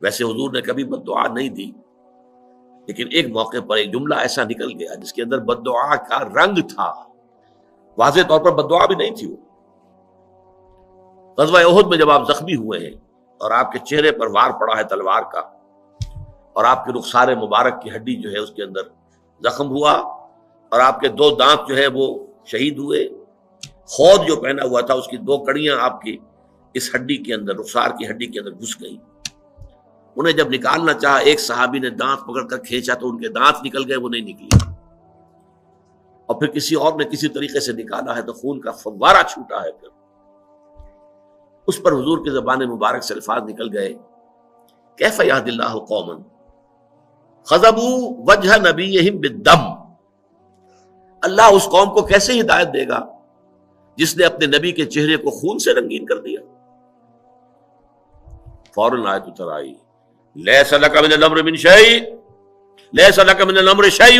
ویسے حضور نے کبھی بد دعا نہیں دی، لیکن ایک موقع پر ایک جملہ ایسا نکل گیا جس کے اندر بد دعا کا رنگ تھا، واضح طور پر بد دعا بھی نہیں تھی وہ۔ غزوہ احد میں جب آپ زخمی ہوئے ہیں اور آپ کے چہرے پر وار پڑا ہے تلوار کا، اور آپ کے رخسار مبارک کی ہڈی جو ہے اس کے اندر زخم ہوا، اور آپ کے 2 دانت جو ہے وہ شہید ہوئے، خود جو پہنا ہوا تھا اس کی 2 کڑیاں آپ کی اس ہڈی کے اندر، رخسار کی ہڈی کے اندر گھس گئی۔ انہیں جب نکالنا چاہا، ایک صحابی نے دانت پکڑ کر کھینچا تو ان کے دانت نکل گئے، وہ نہیں نکلی، اور پھر کسی اور نے کسی طریقے سے نکالا ہے تو خون کا فوارہ چھوٹا ہے۔ پھر اس پر حضور کی زبان مبارک سے الفاظ نکل گئے، کیف یہد اللہ قوما خضبوا وجہ نبیہم بالدم، اللہ اس قوم کو کیسے ہدایت دے گا جس نے اپنے نبی کے چہرے کو خون سے رنگین کر دیا۔ فوراً آیت اتر آئی، لیس لک من الامر من شیء، لیس لک من الامر شیء،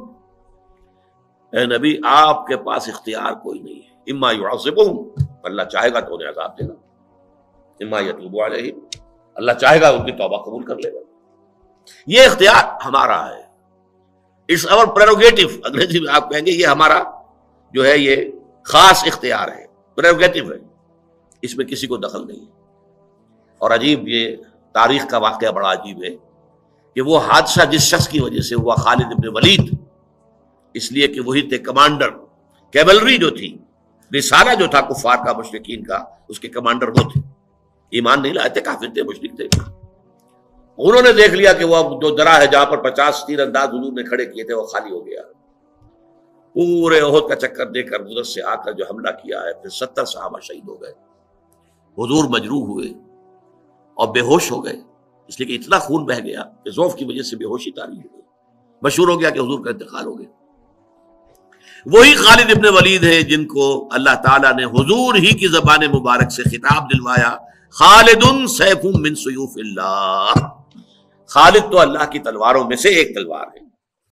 اے نبی آپ کے پاس اختیار کوئی نہیں ہے، اما یعذبہم، اللہ چاہے گا تو انہیں عذاب دے گا، اما یتوب علیہم، اللہ چاہے گا ان کی توبہ قبول کر لے گا۔ یہ اختیار ہمارا ہے، اٹس اور پریروگیٹو، انگریزی میں آپ کہیں گے یہ ہمارا جو ہے یہ خاص اختیار ہے، پریروگیٹو ہے، اس میں کسی کو دخل نہیں ہے۔ اور عجیب، یہ تاریخ کا واقعہ بڑا عجیب ہے کہ وہ حادثہ جس شخص کی وجہ سے ہوا، خالد ابن ولید، اس لیے کہ وہی تھے کمانڈر، کیولری جو تھی، رسالہ جو تھا کفار کا، مشرکین کا، اس کے کمانڈر وہ تھے، ایمان نہیں لائے تھے، کافر تھے، مشرک تھے۔ انہوں نے دیکھ لیا کہ وہ جو درہ ہے جہاں پر 50 تیر انداز حضور نے کھڑے کیے تھے وہ خالی ہو گیا، پورے احد کا چکر دے کر مدد سے آ کر جو حملہ کیا ہے، پھر 70 صحابہ شہید ہو گئے، حضور مجروح ہوئے اور بے ہوش ہو گئے، اس لیے کہ اتنا خون بہ گیا کہ ضعف کی وجہ سے بے ہوشی طاری ہو گئی، مشہور ہو گیا کہ حضور کا انتقال ہو گیا۔ وہی خالد ابن ولید ہے جن کو اللہ تعالیٰ نے حضور ہی کی زبان مبارک سے خطاب دلوایا، خالد سیف من سیوف اللہ، خالد تو اللہ کی تلواروں میں سے ایک تلوار ہے۔